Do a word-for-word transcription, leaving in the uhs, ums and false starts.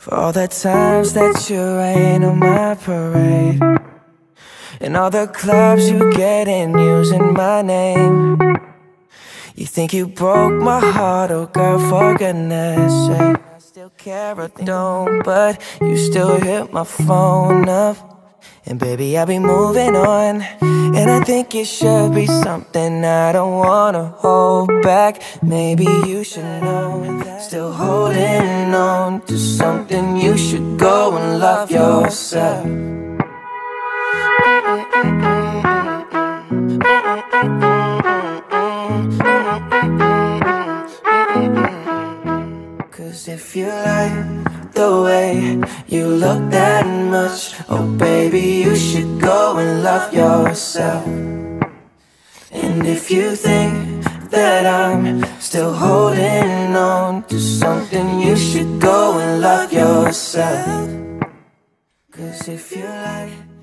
For all the times that you rain on my parade, and all the clubs you get in using my name. You think you broke my heart, oh girl, for goodness sake. I still care or don't, but you still hit my phone up. And baby, I'll be moving on, and I think it should be something I don't wanna hold back. Maybe you should know that still holding on to something. You should go and love yourself. Cause if you like the way you look that much, oh baby, you should go and love yourself. And if you think that I'm still holding on to something, you should go and love yourself. Cause if you like